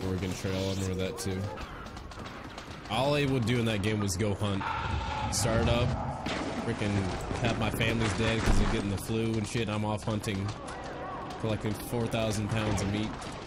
Oregon Trail, I remember that too. All I would do in that game was go hunt. Start up, freaking have my family's dead because they're getting the flu and shit. I'm off hunting, collecting 4,000 pounds of meat.